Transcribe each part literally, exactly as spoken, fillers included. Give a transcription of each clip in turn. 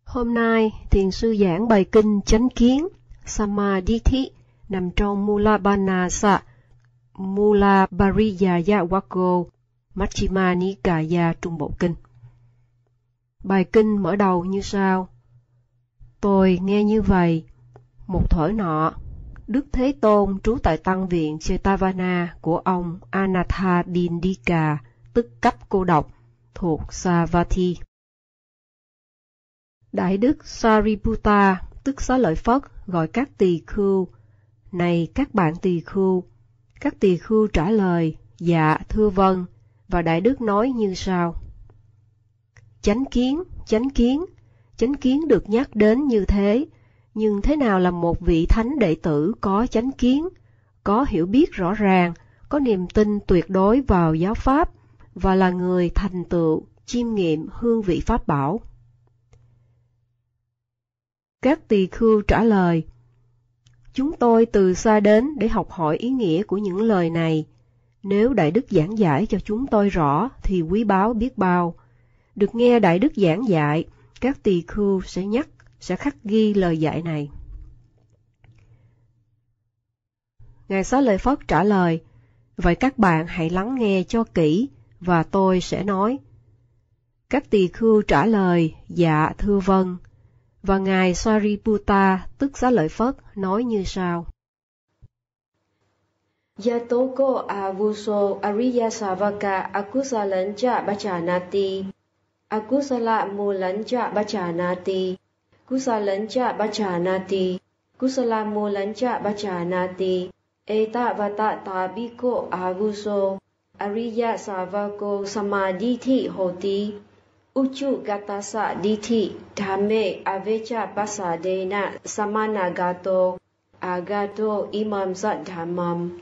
Hôm nay, thiền sư giảng bài kinh Chánh Kiến, Samadhi, nằm trong Mula Banasa, Mula Pariyaya Wako, Majjhima Nikaya Trung Bộ Kinh. Bài kinh mở đầu như sau. Tôi nghe như vậy, một thuở nọ, Đức Thế Tôn trú tại tăng viện Jetavana của ông Anathapindika, tức cấp cô độc, thuộc Savatthi. Đại đức Sariputta, tức Xá Lợi Phất, gọi các tỳ khưu, này các bạn tỳ khưu. Các tỳ khưu trả lời, dạ thưa vâng, và Đại đức nói như sau. Chánh kiến, chánh kiến, chánh kiến được nhắc đến như thế, nhưng thế nào là một vị thánh đệ tử có chánh kiến, có hiểu biết rõ ràng, có niềm tin tuyệt đối vào giáo pháp, và là người thành tựu, chiêm nghiệm hương vị pháp bảo? Các tỳ khưu trả lời, chúng tôi từ xa đến để học hỏi ý nghĩa của những lời này. Nếu Đại đức giảng giải cho chúng tôi rõ thì quý báu biết bao. Được nghe Đại đức giảng dạy, các tỳ khưu sẽ nhắc, sẽ khắc ghi lời dạy này. Ngài Xá Lợi Phất trả lời, vậy các bạn hãy lắng nghe cho kỹ, và tôi sẽ nói. Các tỳ khưu trả lời, dạ thưa vâng, và Ngài Sariputta, tức Xá Lợi Phất, nói như sau. Yatoko avuso ariya savaka akusalancha bachanati, akusala mulancha bachanati, kusalancha bachanati, kusala mulancha bachanati, eta vata tabiko avuso ariya savako samadhi hoti. Uchu gatasa dithi dhamme avecha pasadena samanagato agato imam sat dhammam.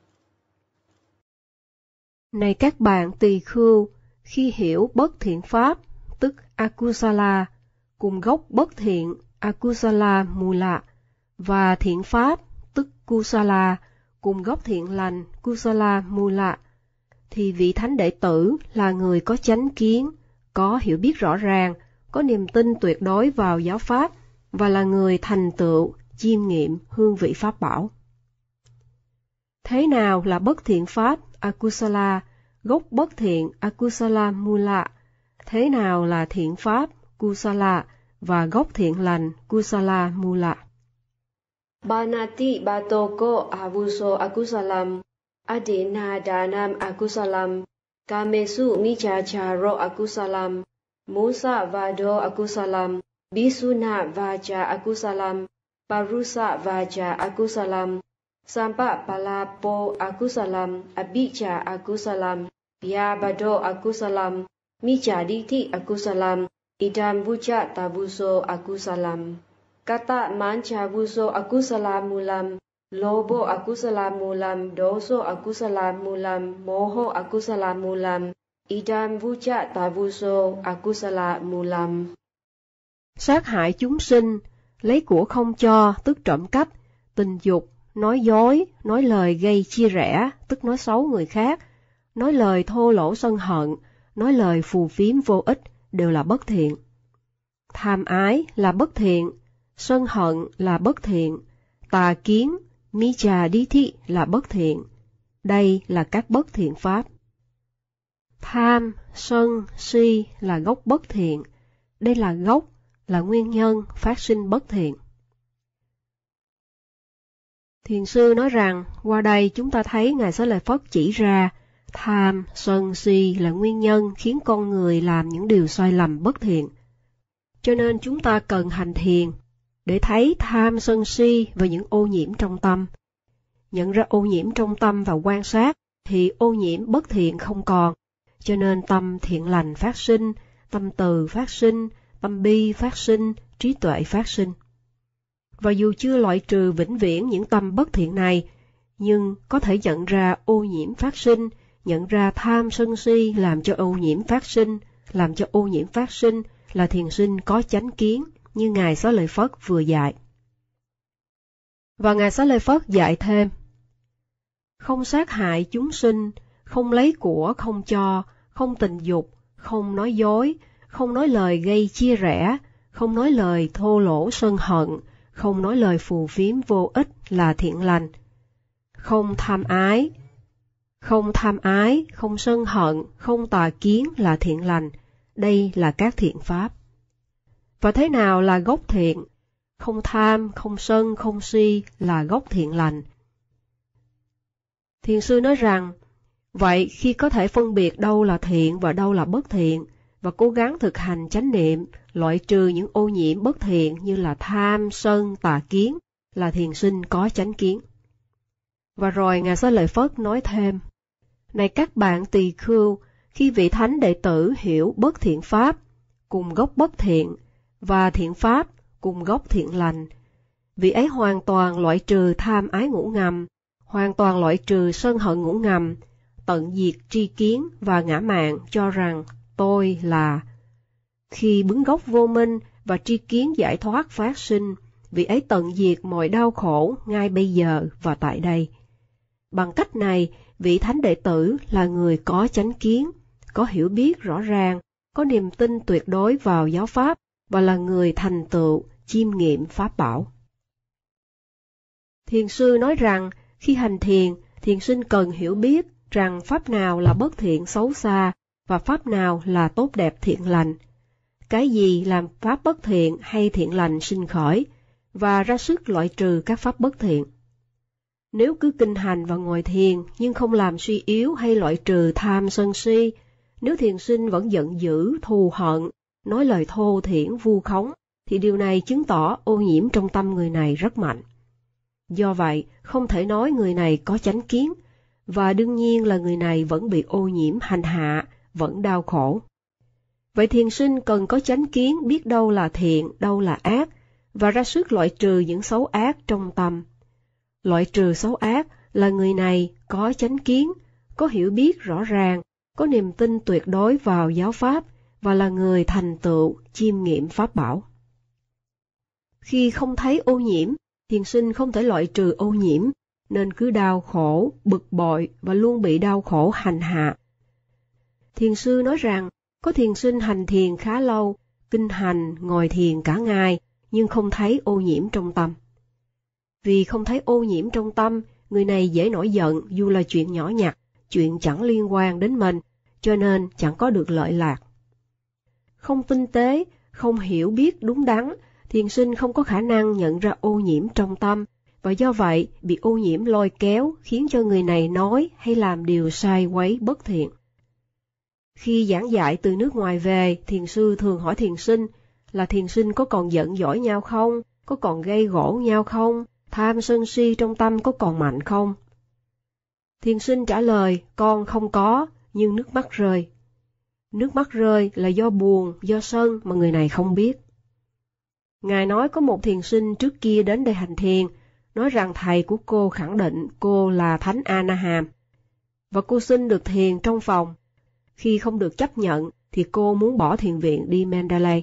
Này các bạn tỳ khưu, khi hiểu bất thiện pháp, tức akusala, cùng gốc bất thiện akusala mula, và thiện pháp, tức kusala, cùng gốc thiện lành kusala mula, thì vị thánh đệ tử là người có chánh kiến, có hiểu biết rõ ràng, có niềm tin tuyệt đối vào giáo pháp, và là người thành tựu, chiêm nghiệm hương vị pháp bảo. Thế nào là bất thiện pháp akusala, gốc bất thiện akusala mula? Thế nào là thiện pháp kusala và gốc thiện lành kusala mula? Banati batoko avuso akusalam, adena danam akusalam, Kamesu michacharo akusalam, Musa vado akusalam, Bisuna vaja akusalam, Parusa vaja akusalam, Sampa palapo akusalam, Abhicha akusalam, Yabado akusalam, Michaditi akusalam, Idam vuja tabuso akusalam. Kata mancha vuso akusalamulam, Lobo akusalamulam, doso akusalamulam, moho akusalamulam, idam vuja tavuso akusalamulam. Sát hại chúng sinh, lấy của không cho, tức trộm cắp, tình dục, nói dối, nói lời gây chia rẽ, tức nói xấu người khác, nói lời thô lỗ sân hận, nói lời phù phiếm vô ích, đều là bất thiện. Tham ái là bất thiện, sân hận là bất thiện, tà kiến, Micha đi thị là bất thiện. Đây là các bất thiện pháp. Tham, sân, si là gốc bất thiện. Đây là gốc, là nguyên nhân phát sinh bất thiện. Thiền sư nói rằng, qua đây chúng ta thấy Ngài Xá Lợi Phất chỉ ra, tham, sân, si là nguyên nhân khiến con người làm những điều sai lầm bất thiện. Cho nên chúng ta cần hành thiền, để thấy tham sân si và những ô nhiễm trong tâm. Nhận ra ô nhiễm trong tâm và quan sát, thì ô nhiễm bất thiện không còn, cho nên tâm thiện lành phát sinh, tâm từ phát sinh, tâm bi phát sinh, trí tuệ phát sinh. Và dù chưa loại trừ vĩnh viễn những tâm bất thiện này, nhưng có thể nhận ra ô nhiễm phát sinh, nhận ra tham sân si làm cho ô nhiễm phát sinh, làm cho ô nhiễm phát sinh là thiền sinh có chánh kiến, như Ngài Xá Lợi Phất vừa dạy. Và Ngài Xá Lợi Phất dạy thêm, không sát hại chúng sinh, không lấy của không cho, không tình dục, không nói dối, không nói lời gây chia rẽ, không nói lời thô lỗ sân hận, không nói lời phù phiếm vô ích là thiện lành. Không tham ái, không tham ái, không sân hận, không tà kiến là thiện lành. Đây là các thiện pháp. Và thế nào là gốc thiện? Không tham, không sân, không si là gốc thiện lành. Thiền sư nói rằng, vậy khi có thể phân biệt đâu là thiện và đâu là bất thiện, và cố gắng thực hành chánh niệm, loại trừ những ô nhiễm bất thiện như là tham, sân, tà kiến, là thiền sinh có chánh kiến. Và rồi Ngài Xá Lợi Phất nói thêm, này các bạn tỳ khưu, khi vị thánh đệ tử hiểu bất thiện pháp, cùng gốc bất thiện, và thiện pháp, cùng gốc thiện lành, vị ấy hoàn toàn loại trừ tham ái ngủ ngầm, hoàn toàn loại trừ sân hận ngủ ngầm, tận diệt tri kiến và ngã mạn cho rằng tôi là. Khi bứng gốc vô minh và tri kiến giải thoát phát sinh, vị ấy tận diệt mọi đau khổ ngay bây giờ và tại đây. Bằng cách này, vị thánh đệ tử là người có chánh kiến, có hiểu biết rõ ràng, có niềm tin tuyệt đối vào giáo pháp và là người thành tựu, chiêm nghiệm pháp bảo. Thiền sư nói rằng, khi hành thiền, thiền sinh cần hiểu biết rằng pháp nào là bất thiện xấu xa và pháp nào là tốt đẹp thiện lành. Cái gì làm pháp bất thiện hay thiện lành sinh khởi, và ra sức loại trừ các pháp bất thiện. Nếu cứ kinh hành và ngồi thiền nhưng không làm suy yếu hay loại trừ tham sân si, nếu thiền sinh vẫn giận dữ, thù hận, nói lời thô thiển vu khống, thì điều này chứng tỏ ô nhiễm trong tâm người này rất mạnh. Do vậy, không thể nói người này có chánh kiến, và đương nhiên là người này vẫn bị ô nhiễm hành hạ, vẫn đau khổ. Vậy thiền sinh cần có chánh kiến biết đâu là thiện, đâu là ác, và ra sức loại trừ những xấu ác trong tâm. Loại trừ xấu ác là người này có chánh kiến, có hiểu biết rõ ràng, có niềm tin tuyệt đối vào giáo pháp, và là người thành tựu, chiêm nghiệm pháp bảo. Khi không thấy ô nhiễm, thiền sinh không thể loại trừ ô nhiễm, nên cứ đau khổ, bực bội và luôn bị đau khổ hành hạ. Thiền sư nói rằng, có thiền sinh hành thiền khá lâu, kinh hành, ngồi thiền cả ngày, nhưng không thấy ô nhiễm trong tâm. Vì không thấy ô nhiễm trong tâm, người này dễ nổi giận dù là chuyện nhỏ nhặt, chuyện chẳng liên quan đến mình, cho nên chẳng có được lợi lạc. Không tinh tế, không hiểu biết đúng đắn, thiền sinh không có khả năng nhận ra ô nhiễm trong tâm, và do vậy bị ô nhiễm lôi kéo khiến cho người này nói hay làm điều sai quấy bất thiện. Khi giảng dạy từ nước ngoài về, thiền sư thường hỏi thiền sinh là thiền sinh có còn giận dỗi nhau không, có còn gây gổ nhau không, tham sân si trong tâm có còn mạnh không? Thiền sinh trả lời, con không có, nhưng nước mắt rơi. Nước mắt rơi là do buồn, do sân mà người này không biết. Ngài nói có một thiền sinh trước kia đến đây hành thiền, nói rằng thầy của cô khẳng định cô là Thánh A-na-hàm, và cô xin được thiền trong phòng. Khi không được chấp nhận, thì cô muốn bỏ thiền viện đi Mandalay.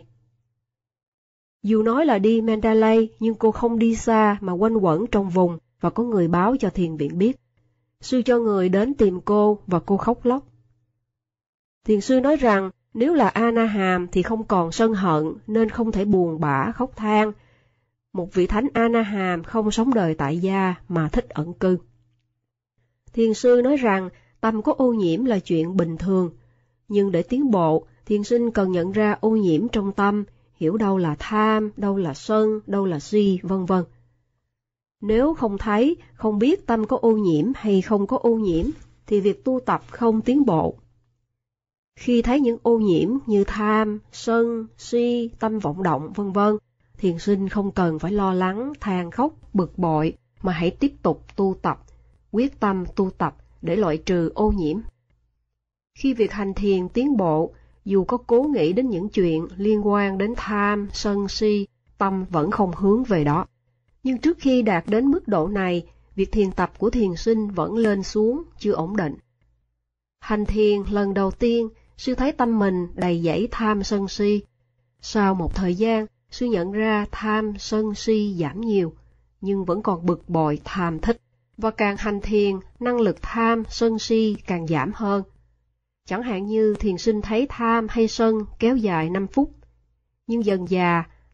Dù nói là đi Mandalay, nhưng cô không đi xa mà quanh quẩn trong vùng, và có người báo cho thiền viện biết. Sư cho người đến tìm cô, và cô khóc lóc. Thiền sư nói rằng, nếu là A-na-hàm thì không còn sân hận, nên không thể buồn bã khóc than. Một vị thánh A-na-hàm không sống đời tại gia mà thích ẩn cư. Thiền sư nói rằng, tâm có ô nhiễm là chuyện bình thường, nhưng để tiến bộ, thiền sinh cần nhận ra ô nhiễm trong tâm, hiểu đâu là tham, đâu là sân, đâu là si, vân vân. Nếu không thấy, không biết tâm có ô nhiễm hay không có ô nhiễm, thì việc tu tập không tiến bộ. Khi thấy những ô nhiễm như tham, sân, si, tâm vọng động, vân vân, thiền sinh không cần phải lo lắng, than khóc, bực bội, mà hãy tiếp tục tu tập, quyết tâm tu tập để loại trừ ô nhiễm. Khi việc hành thiền tiến bộ, dù có cố nghĩ đến những chuyện liên quan đến tham, sân, si, tâm vẫn không hướng về đó. Nhưng trước khi đạt đến mức độ này, việc thiền tập của thiền sinh vẫn lên xuống, chưa ổn định. Hành thiền lần đầu tiên, sư thấy tâm mình đầy dẫy tham sân si. Sau một thời gian, sư nhận ra tham sân si giảm nhiều, nhưng vẫn còn bực bội tham thích, và càng hành thiền, năng lực tham sân si càng giảm hơn. Chẳng hạn như thiền sinh thấy tham hay sân kéo dài năm phút, nhưng dần dà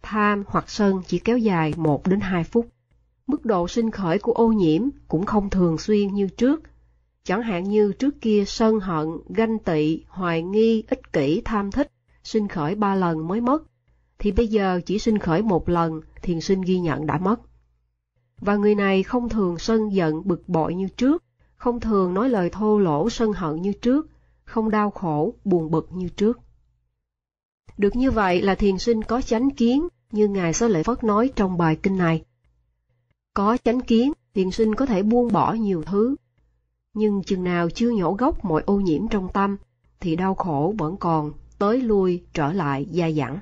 tham hoặc sân chỉ kéo dài một đến hai phút. Mức độ sinh khởi của ô nhiễm cũng không thường xuyên như trước. Chẳng hạn như trước kia sân hận, ganh tị, hoài nghi, ích kỷ, tham thích, sinh khởi ba lần mới mất, thì bây giờ chỉ sinh khởi một lần, thiền sinh ghi nhận đã mất. Và người này không thường sân giận bực bội như trước, không thường nói lời thô lỗ sân hận như trước, không đau khổ, buồn bực như trước. Được như vậy là thiền sinh có chánh kiến, như Ngài Xá Lợi Phất nói trong bài kinh này. Có chánh kiến, thiền sinh có thể buông bỏ nhiều thứ, nhưng chừng nào chưa nhổ gốc mọi ô nhiễm trong tâm, thì đau khổ vẫn còn tới lui trở lại dai dẳng.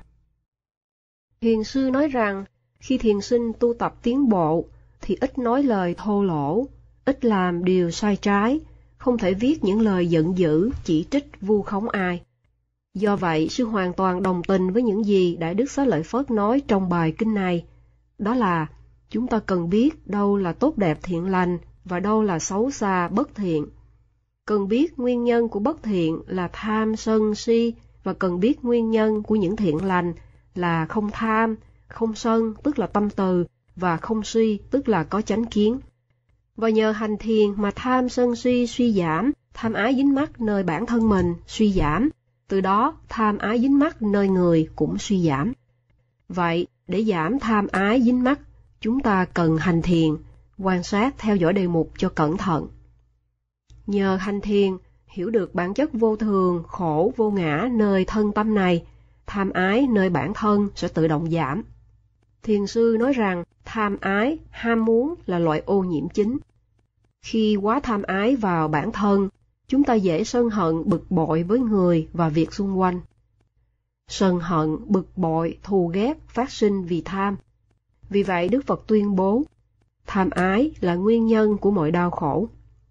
Thiền sư nói rằng, khi thiền sinh tu tập tiến bộ, thì ít nói lời thô lỗ, ít làm điều sai trái, không thể viết những lời giận dữ, chỉ trích, vu khống ai. Do vậy, sư hoàn toàn đồng tình với những gì Đại Đức Xá Lợi Phất nói trong bài kinh này, đó là chúng ta cần biết đâu là tốt đẹp thiện lành và đâu là xấu xa bất thiện. Cần biết nguyên nhân của bất thiện là tham sân si, và cần biết nguyên nhân của những thiện lành là không tham, không sân tức là tâm từ, và không si tức là có chánh kiến. Và nhờ hành thiền mà tham sân si suy giảm, tham ái dính mắc nơi bản thân mình suy giảm, từ đó tham ái dính mắc nơi người cũng suy giảm. Vậy, để giảm tham ái dính mắc, chúng ta cần hành thiền, quan sát theo dõi đề mục cho cẩn thận. Nhờ hành thiền, hiểu được bản chất vô thường, khổ, vô ngã nơi thân tâm này, tham ái nơi bản thân sẽ tự động giảm. Thiền sư nói rằng tham ái, ham muốn là loại ô nhiễm chính. Khi quá tham ái vào bản thân, chúng ta dễ sân hận bực bội với người và việc xung quanh. Sân hận, bực bội, thù ghét phát sinh vì tham. Vì vậy Đức Phật tuyên bố, tham ái là nguyên nhân của mọi đau khổ.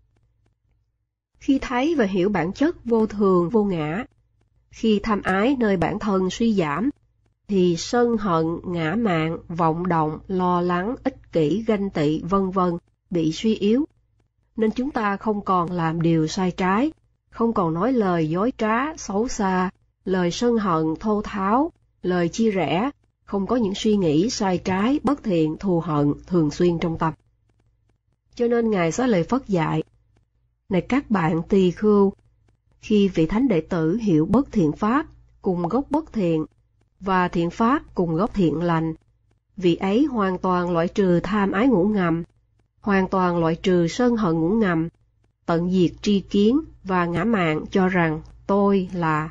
Khi thấy và hiểu bản chất vô thường, vô ngã, khi tham ái nơi bản thân suy giảm, thì sân hận, ngã mạn, vọng động, lo lắng, ích kỷ, ganh tị, vân vân bị suy yếu. Nên chúng ta không còn làm điều sai trái, không còn nói lời dối trá, xấu xa, lời sân hận, thô tháo, lời chia rẽ, không có những suy nghĩ sai trái, bất thiện, thù hận thường xuyên trong tâm. Cho nên Ngài Xá Lợi Phất dạy, này các bạn tỳ khưu, khi vị thánh đệ tử hiểu bất thiện pháp cùng gốc bất thiện, và thiện pháp cùng gốc thiện lành, vị ấy hoàn toàn loại trừ tham ái ngủ ngầm, hoàn toàn loại trừ sân hận ngủ ngầm, tận diệt tri kiến và ngã mạn cho rằng tôi là.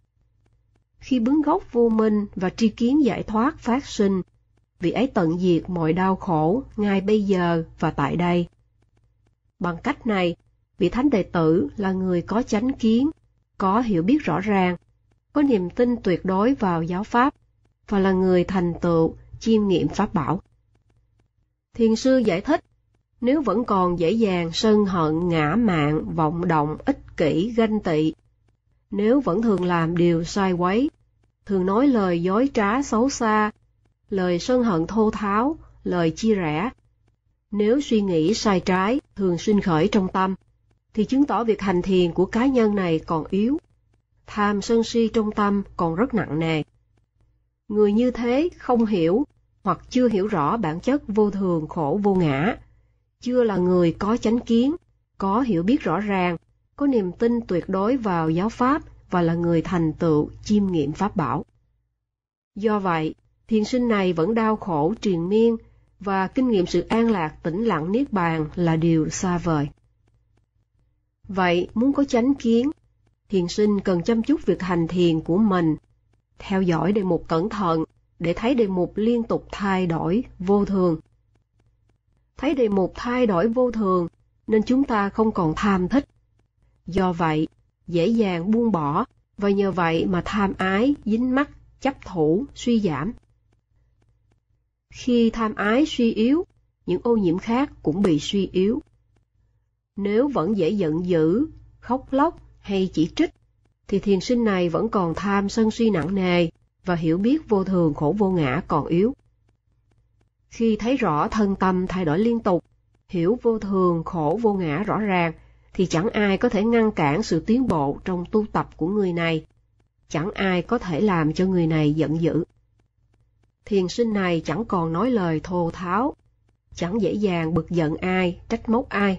Khi bứng gốc vô minh và tri kiến giải thoát phát sinh, vị ấy tận diệt mọi đau khổ ngay bây giờ và tại đây. Bằng cách này, vị thánh đệ tử là người có chánh kiến, có hiểu biết rõ ràng, có niềm tin tuyệt đối vào giáo pháp, và là người thành tựu, chiêm nghiệm pháp bảo. Thiền sư giải thích, nếu vẫn còn dễ dàng sân hận, ngã mạn, vọng động, ích kỷ, ganh tị, nếu vẫn thường làm điều sai quấy, thường nói lời dối trá xấu xa, lời sân hận thô tháo, lời chia rẽ, nếu suy nghĩ sai trái thường sinh khởi trong tâm, thì chứng tỏ việc hành thiền của cá nhân này còn yếu. Tham sân si trong tâm còn rất nặng nề. Người như thế không hiểu hoặc chưa hiểu rõ bản chất vô thường khổ vô ngã, chưa là người có chánh kiến, có hiểu biết rõ ràng, có niềm tin tuyệt đối vào giáo pháp và là người thành tựu chiêm nghiệm pháp bảo. Do vậy, thiền sinh này vẫn đau khổ triền miên và kinh nghiệm sự an lạc tĩnh lặng niết bàn là điều xa vời. Vậy, muốn có chánh kiến, thiền sinh cần chăm chút việc hành thiền của mình, theo dõi đề mục cẩn thận để thấy đề mục liên tục thay đổi vô thường. Thấy đề mục thay đổi vô thường nên chúng ta không còn tham thích. Do vậy, dễ dàng buông bỏ và nhờ vậy mà tham ái, dính mắc, chấp thủ, suy giảm. Khi tham ái suy yếu, những ô nhiễm khác cũng bị suy yếu. Nếu vẫn dễ giận dữ, khóc lóc hay chỉ trích, thì thiền sinh này vẫn còn tham sân si nặng nề và hiểu biết vô thường khổ vô ngã còn yếu. Khi thấy rõ thân tâm thay đổi liên tục, hiểu vô thường khổ vô ngã rõ ràng, thì chẳng ai có thể ngăn cản sự tiến bộ trong tu tập của người này. Chẳng ai có thể làm cho người này giận dữ. thiền sinh này chẳng còn nói lời thô tháo, chẳng dễ dàng bực giận ai, trách móc ai.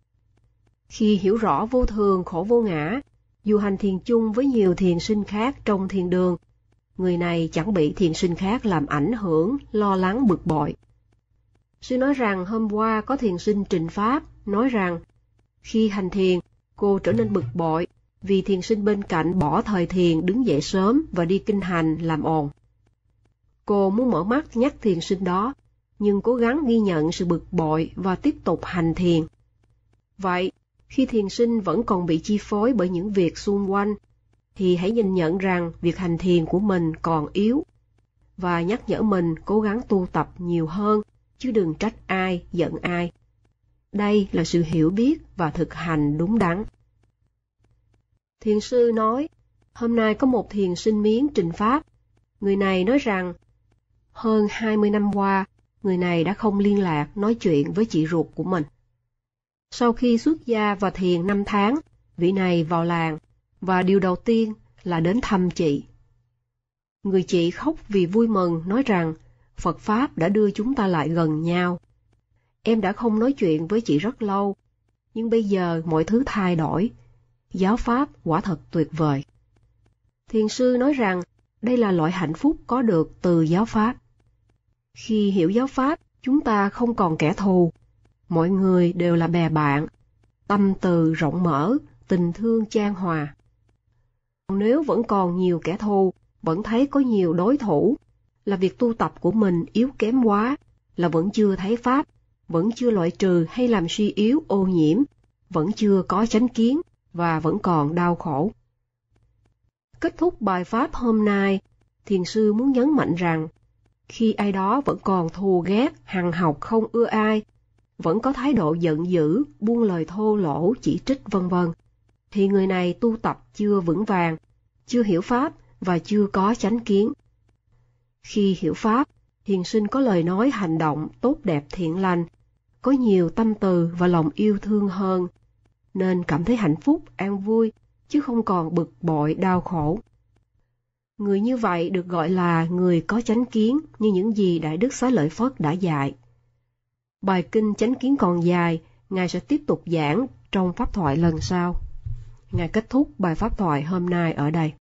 Khi hiểu rõ vô thường khổ vô ngã, dù hành thiền chung với nhiều thiền sinh khác trong thiền đường, người này chẳng bị thiền sinh khác làm ảnh hưởng, lo lắng bực bội. Sư nói rằng hôm qua có thiền sinh Trình Pháp nói rằng, khi hành thiền, cô trở nên bực bội vì thiền sinh bên cạnh bỏ thời thiền đứng dậy sớm và đi kinh hành làm ồn. Cô muốn mở mắt nhắc thiền sinh đó, nhưng cố gắng ghi nhận sự bực bội và tiếp tục hành thiền. Vậy, khi thiền sinh vẫn còn bị chi phối bởi những việc xung quanh, thì hãy nhìn nhận rằng việc hành thiền của mình còn yếu, và nhắc nhở mình cố gắng tu tập nhiều hơn, chứ đừng trách ai, giận ai. Đây là sự hiểu biết và thực hành đúng đắn. Thiền sư nói, hôm nay có một thiền sinh miến Trình Pháp. Người này nói rằng, hơn hai mươi năm qua, người này đã không liên lạc nói chuyện với chị ruột của mình. Sau khi xuất gia và thiền năm tháng, vị này vào làng, và điều đầu tiên là đến thăm chị. Người chị khóc vì vui mừng nói rằng, Phật Pháp đã đưa chúng ta lại gần nhau. Em đã không nói chuyện với chị rất lâu, nhưng bây giờ mọi thứ thay đổi. Giáo Pháp quả thật tuyệt vời. Thiền sư nói rằng, đây là loại hạnh phúc có được từ giáo Pháp. Khi hiểu giáo Pháp, chúng ta không còn kẻ thù. Mọi người đều là bè bạn, tâm từ rộng mở, tình thương chan hòa. Nếu vẫn còn nhiều kẻ thù, vẫn thấy có nhiều đối thủ, là việc tu tập của mình yếu kém quá, là vẫn chưa thấy Pháp, vẫn chưa loại trừ hay làm suy yếu ô nhiễm, vẫn chưa có chánh kiến và vẫn còn đau khổ. Kết thúc bài Pháp hôm nay, thiền sư muốn nhấn mạnh rằng, khi ai đó vẫn còn thù ghét, hằn học không ưa ai, vẫn có thái độ giận dữ, buông lời thô lỗ, chỉ trích vân vân, thì người này tu tập chưa vững vàng, chưa hiểu Pháp và chưa có chánh kiến. Khi hiểu Pháp, thiền sinh có lời nói hành động tốt đẹp thiện lành, có nhiều tâm từ và lòng yêu thương hơn, nên cảm thấy hạnh phúc, an vui, chứ không còn bực bội, đau khổ. Người như vậy được gọi là người có chánh kiến như những gì Đại Đức Xá Lợi Phất đã dạy. Bài kinh chánh kiến còn dài, Ngài sẽ tiếp tục giảng trong pháp thoại lần sau. Ngài kết thúc bài pháp thoại hôm nay ở đây.